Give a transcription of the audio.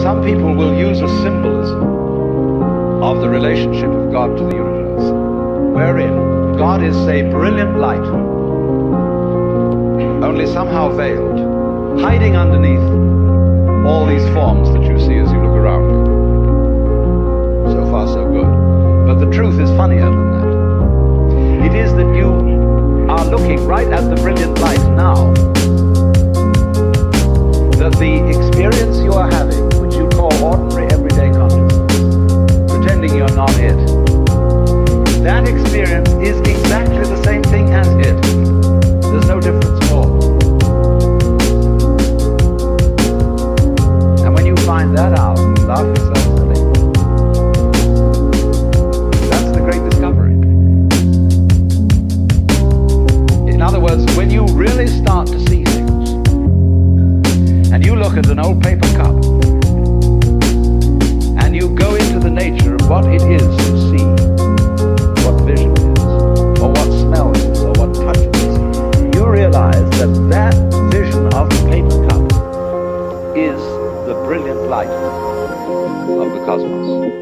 Some people will use a symbolism of the relationship of God to the universe, wherein God is a brilliant light, only somehow veiled, hiding underneath all these forms that you see as you look around. So far, so good. But the truth is funnier than that. It is that you are looking right at the brilliant light now, that the experience you are having, which you call ordinary everyday consciousness, pretending you're not it, that experience is exactly the same thing as it. There's no difference at all. And when you find that out, you laugh yourself silly. That's the great discovery. In other words, when you really start to see things, and you look at an old paper cup, and you go into the nature of what it is to see, what vision is, or what smell is, or what touch is, you realize that that vision of the paper cup is the brilliant light of the cosmos.